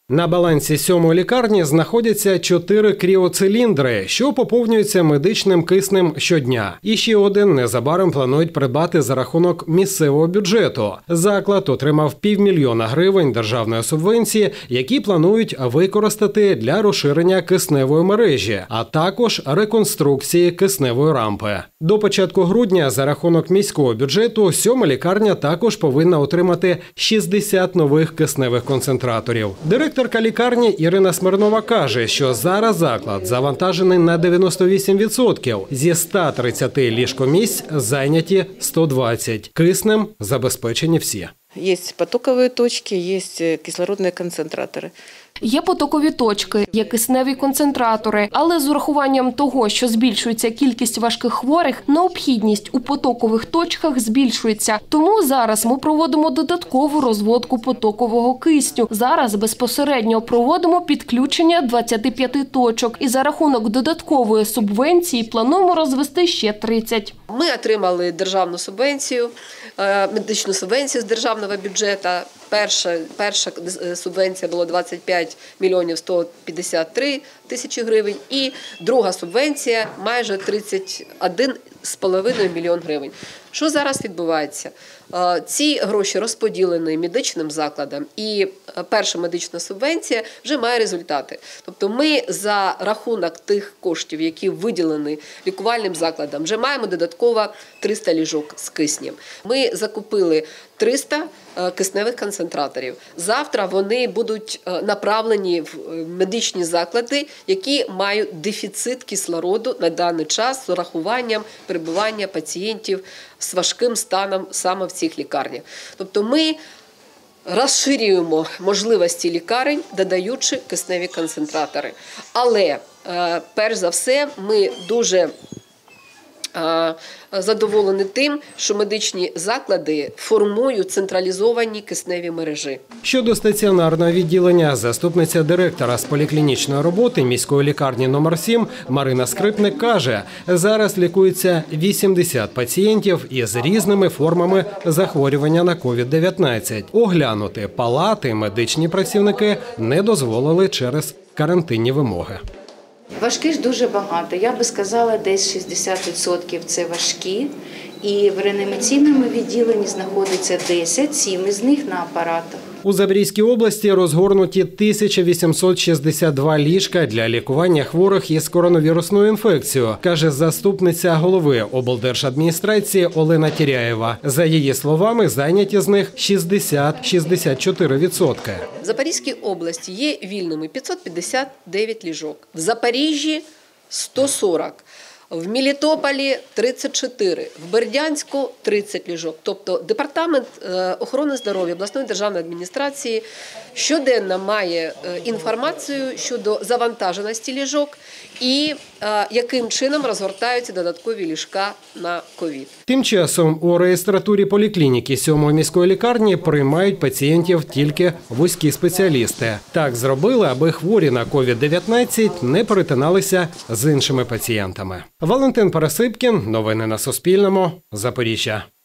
На балансі 7-ї лікарні знаходяться 4 кріоциліндри, що поповнюються медичним киснем щодня. І ще один незабаром планують придбати за рахунок місцевого бюджету. Заклад отримав 500 000 гривень державної субвенції, які планують використати для розширення кисневої мережі, а також реконструкції кисневої рампи. До початку грудня за рахунок міського бюджету 7-ма лікарня також повинна отримати 60 нових кисневих концентраторів. Директорка лікарні Ірина Смирнова каже, що зараз заклад завантажений на 98%. Зі 130 ліжкомісць зайняті 120. Киснем забезпечені всі. Є потокові точки, є кислородні концентратори. Є потокові точки, є кисневі концентратори, але з урахуванням того, що збільшується кількість важких хворих, необхідність у потокових точках збільшується. Тому зараз ми проводимо додаткову розводку потокового кисню. Зараз безпосередньо проводимо підключення 25 точок і за рахунок додаткової субвенції плануємо розвести ще 30. Ми отримали державну субвенцію, медичну субвенцію з державного бюджету. Перша субвенція була 25 мільйонів 153 тисячі гривень і друга субвенція майже 31,5 мільйон гривень. Що зараз відбувається? Ці гроші розподілені медичним закладам і перша медична субвенція вже має результати. Тобто ми за рахунок тих коштів, які виділені лікувальним закладам, вже маємо додатково 300 ліжок з киснем. Ми закупили 300 кисневих концентраторів. Завтра вони будуть направлені в медичні заклади, які мають дефіцит кислороду на даний час з урахуванням перебування пацієнтів з важким станом саме в цих лікарнях. Тобто ми розширюємо можливості лікарень, додаючи кисневі концентратори. Але, перш за все, ми дуже задоволені тим, що медичні заклади формують централізовані кисневі мережі. Щодо стаціонарного відділення, заступниця директора з поліклінічної роботи міської лікарні номер 7 Марина Скрипник каже, зараз лікується 80 пацієнтів із різними формами захворювання на COVID-19. Оглянути палати медичні працівники не дозволили через карантинні вимоги. Важкі ж дуже багато. Я би сказала, десь 60% це важкі. І в реанімаційному відділенні знаходиться 10, 7 із них на апаратах. У Запорізькій області розгорнуті 1862 ліжка для лікування хворих із коронавірусною інфекцією, каже заступниця голови облдержадміністрації Олена Тіряєва. За її словами, зайняті з них 60-64%. В Запорізькій області є вільними 559 ліжок, в Запоріжжі – 140. В Мелітополі – 34, в Бердянську – 30 ліжок. Тобто Департамент охорони здоров'я обласної державної адміністрації щоденно має інформацію щодо завантаженості ліжок і яким чином розгортаються додаткові ліжка на ковід. Тим часом у реєстратурі поліклініки 7-ї міської лікарні приймають пацієнтів тільки вузькі спеціалісти. Так зробили, аби хворі на COVID-19 не перетиналися з іншими пацієнтами. Валентин Пересипкін. Новини на Суспільному. Запоріжжя.